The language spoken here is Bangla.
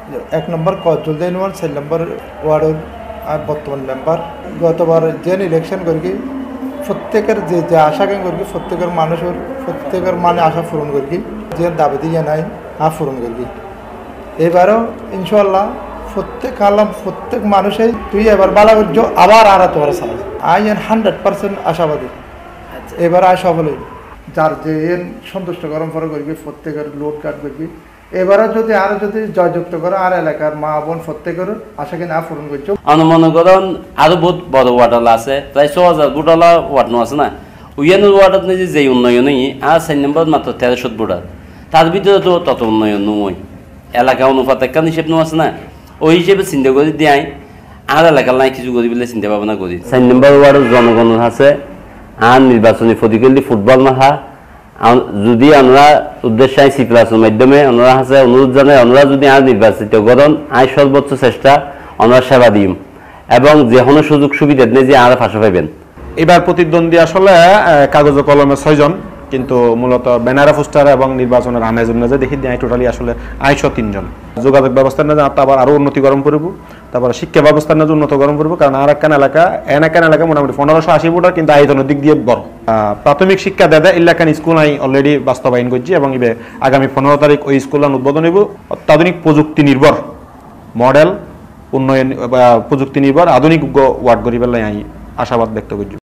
1 নম্বর কজুলদা ইউনিয়ন 4 নম্বর ওয়ার্ডের বর্তমান মেম্বার গতবার যে ইলেকশন করি প্রত্যেকের যে আশা কেন করি প্রত্যেকের মানুষের প্রত্যেকের মানে আশা পূরণ করি যে দাবি দিয়ে নাই পূরণ করি এবারও ইনশাল্লাহ প্রত্যেক মানুষই তুই এবার বালা করছো আবার আর তোর সারা আই 100% আশাবাদী এবার আয় সফল হইব যার যে সন্তুষ্ট গরম ফরে করবি প্রত্যেকের লোড কাট করবি এবারও যদি জয়যুক্ত করে আর এলাকার মা বোন প্রত্যেকের আশা কিনা পূরণ করছো অনুমান করেন আরো বহুত বড় ওয়ার্ডালা আছে প্রায় 6000 বুটালা ওয়ার্ড আছে না উইয়ান ওয়ার্ডত নিজে যে উন্নয়ন আর 4 নম্বর মাত্র 1300 বুটার তার ভিতরে তো তত উন্নয়ন নয় এলাকা অনুপাত একটা হিসেব নো আছে না ওই হিসেবে চিন্তা করে দিয়াই আর এলাকার নাই কিছু করি বলে চিন্তা ভাবনা করি 4 নম্বর ওয়ার্ডের জনগণ আছে আর নির্বাচনী প্রতিকূলী ফুটবল মাঠা যদি আমরা উদ্দেশ্য Cplus মাধ্যমে আমরা আছে অনুরোধ জানাই আমরা যদি আর নির্বাচিত করেন আই সর্বোচ্চ চেষ্টা আমরা সেবা দিম এবং যে কোনো সুযোগ সুবিধা নেই যে আর পাশে পাইবেন এবার প্রতিদ্বন্দ্বী আসলে কাগজ কলমে 6 জন কিন্তু মূলত ব্যানার পোস্টার এবং নির্বাচনের আমেজ যে দেখি দিয়ে টোটালি আসলে 3 জন যোগাযোগ ব্যবস্থার না আবার আরো উন্নতিকরণ করব তারপর শিক্ষা ব্যবস্থার না উন্নতকরণ করব কারণ আর একখান এলাকা মোটামুটি 1580 ফুটার কিন্তু আয়তনের দিক দিয়ে বড় প্রাথমিক শিক্ষা দেয় এলাকান স্কুল আই অলরেডি বাস্তবায়ন করছি এবং ইবে আগামী 15 তারিখ ওই স্কুল উদ্বোধন হইব অত্যাধুনিক প্রযুক্তি নির্ভর মডেল উন্নয়ন প্রযুক্তি নির্ভর আধুনিক ওয়ার্ড গরিবের লাই আশাবাদ ব্যক্ত করছি।